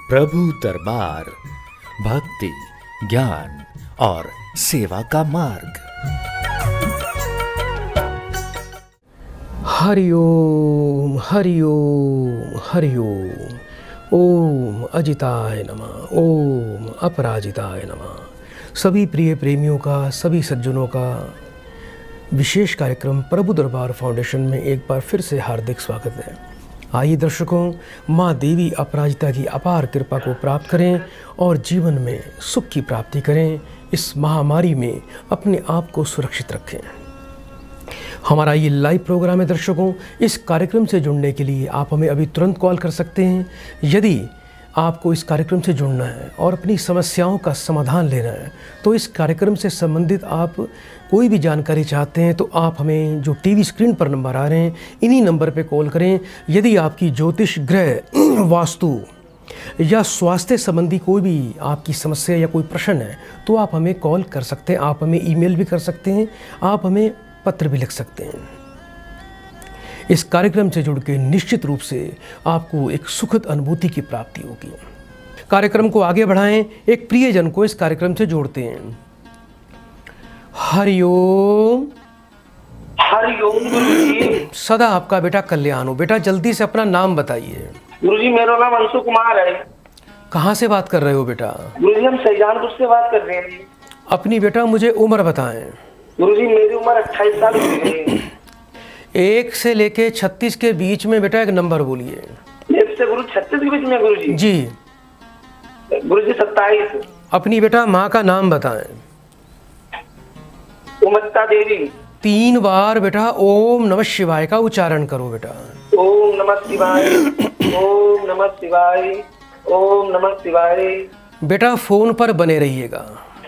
प्रभु दरबार, भक्ति, ज्ञान और सेवा का मार्ग। हरि ओम हरि ओम हरि ओम। ओम अजिताय नमः, ओम अपराजिताय नमः। सभी प्रिय प्रेमियों का, सभी सज्जनों का विशेष कार्यक्रम प्रभु दरबार फाउंडेशन में एक बार फिर से हार्दिक स्वागत है। आइए दर्शकों, माँ देवी अपराजिता की अपार कृपा को प्राप्त करें और जीवन में सुख की प्राप्ति करें। इस महामारी में अपने आप को सुरक्षित रखें। हमारा ये लाइव प्रोग्राम है दर्शकों। इस कार्यक्रम से जुड़ने के लिए आप हमें अभी तुरंत कॉल कर सकते हैं। यदि आपको इस कार्यक्रम से जुड़ना है और अपनी समस्याओं का समाधान लेना है, तो इस कार्यक्रम से संबंधित आप कोई भी जानकारी चाहते हैं, तो आप हमें जो टीवी स्क्रीन पर नंबर आ रहे हैं, इन्हीं नंबर पर कॉल करें। यदि आपकी ज्योतिष, ग्रह, वास्तु या स्वास्थ्य संबंधी कोई भी आपकी समस्या या कोई प्रश्न है, तो आप हमें कॉल कर सकते हैं। आप हमें ईमेल भी कर सकते हैं, आप हमें पत्र भी लिख सकते हैं। इस कार्यक्रम से जुड़ के निश्चित रूप से आपको एक सुखद अनुभूति की प्राप्ति होगी। कार्यक्रम को आगे बढ़ाएं, एक प्रियजन को इस कार्यक्रम से जोड़ते हैं। हरि ओम। हरि ओम गुरुजी। सदा आपका बेटा कल्याण हो। बेटा जल्दी से अपना नाम बताइए। गुरुजी मेरा नाम अंशु कुमार है। कहाँ से बात कर रहे हो बेटा? गुरुजी हम शाहजहानपुर से बात कर रहे हैं। अपनी बेटा मुझे उम्र बताएं। गुरुजी मेरी उम्र 28 साल है। 1 से लेके 36 के बीच में बेटा एक नंबर बोलिए। 1 से गुरु 36 के बीच में गुरुजी? जी। गुरुजी 27। अपनी बेटा माँ का नाम बताएं। उमत्ता देवी। 3 बार बेटा ओम नमः शिवाय का उच्चारण करो बेटा। ओम नमः शिवाय, ओम नमः शिवाय, ओम नमः शिवाय। बेटा फोन पर बने रहिएगा।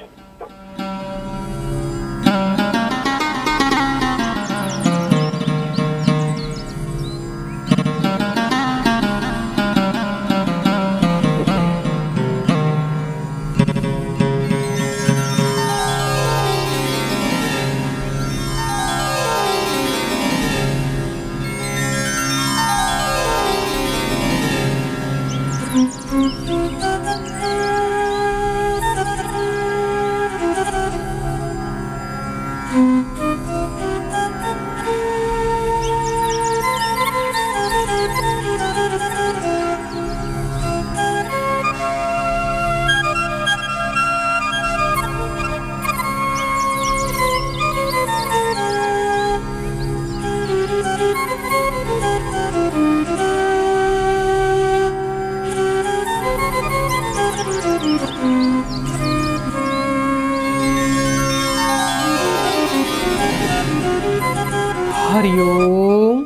हरिओम।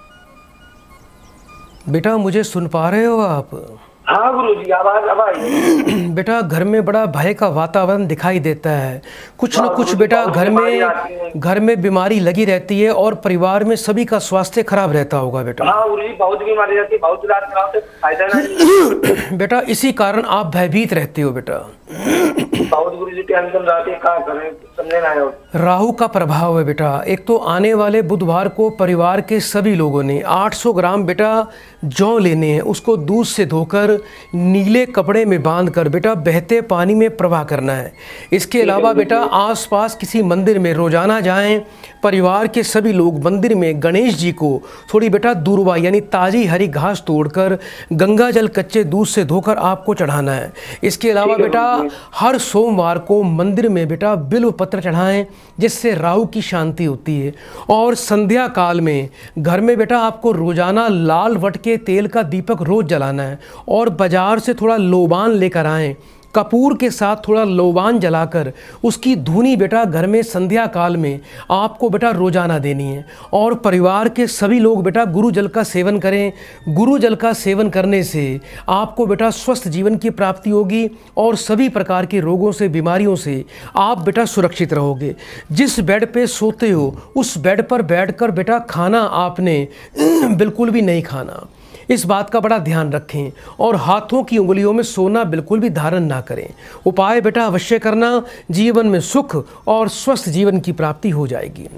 बेटा मुझे सुन पा रहे हो आप? हाँ गुरुजी, आवाज अब आई। बेटा घर में बड़ा भय का वातावरण दिखाई देता है। कुछ न कुछ बेटा घर में बीमारी लगी रहती है और परिवार में सभी का स्वास्थ्य खराब रहता होगा बेटा। हाँ गुरुजी, बहुत बीमारी रहती है, बहुत इलाज कराओ तो फायदा नहीं। बेटा इसी कारण आप भयभीत रहते हो बेटा। बहुत गुरुजी टेंशन रहती है, क्या करें समझे ना आया। राहु का प्रभाव है बेटा। एक तो आने वाले बुधवार को परिवार के सभी लोगों ने 800 ग्राम बेटा जौ लेने हैं। उसको दूध से धोकर नीले कपड़े में बांधकर बेटा बहते पानी में प्रवाह करना है। इसके अलावा बेटा आसपास किसी मंदिर में रोजाना जाएं। परिवार के सभी लोग मंदिर में गणेश जी को थोड़ी बेटा दूर्वा यानी ताज़ी हरी घास तोड़कर गंगा जल कच्चे दूध से धोकर आपको चढ़ाना है। इसके अलावा बेटा हर सोमवार को मंदिर में बेटा बिल्व पत्र चढ़ाएं, जिससे राहु की शांति होती है। और संध्या काल में घर में बेटा आपको रोजाना लाल वट के तेल का दीपक रोज जलाना है। और बाजार से थोड़ा लोबान लेकर आएं। कपूर के साथ थोड़ा लोबान जलाकर उसकी धुनी बेटा घर में संध्या काल में आपको बेटा रोजाना देनी है। और परिवार के सभी लोग बेटा गुरु जल का सेवन करें। गुरु जल का सेवन करने से आपको बेटा स्वस्थ जीवन की प्राप्ति होगी और सभी प्रकार के रोगों से, बीमारियों से आप बेटा सुरक्षित रहोगे। जिस बेड पे सोते हो उस बेड पर बैठकर बेटा खाना आपने बिल्कुल भी नहीं खाना। इस बात का बड़ा ध्यान रखें। और हाथों की उंगलियों में सोना बिल्कुल भी धारण ना करें। उपाय बेटा अवश्य करना, जीवन में सुख और स्वस्थ जीवन की प्राप्ति हो जाएगी।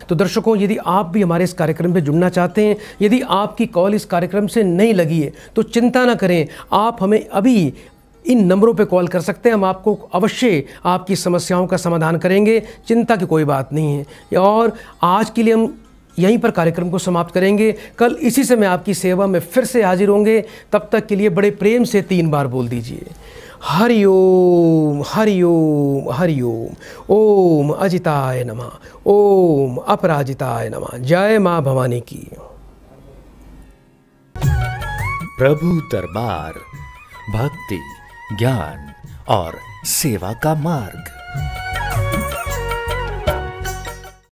तो दर्शकों, यदि आप भी हमारे इस कार्यक्रम में जुड़ना चाहते हैं, यदि आपकी कॉल इस कार्यक्रम से नहीं लगी है तो चिंता ना करें, आप हमें अभी इन नंबरों पे कॉल कर सकते हैं। हम आपको अवश्य आपकी समस्याओं का समाधान करेंगे, चिंता की कोई बात नहीं है। और आज के लिए हम यहीं पर कार्यक्रम को समाप्त करेंगे। कल इसी समय आपकी सेवा में फिर से हाजिर होंगे। तब तक के लिए बड़े प्रेम से 3 बार बोल दीजिए, हरि ओम हरि ओम हरि ओम। ओम अजिताय नमः, ओम अपराजिताय नमः। जय माँ भवानी की। प्रभु दरबार, भक्ति, ज्ञान और सेवा का मार्ग।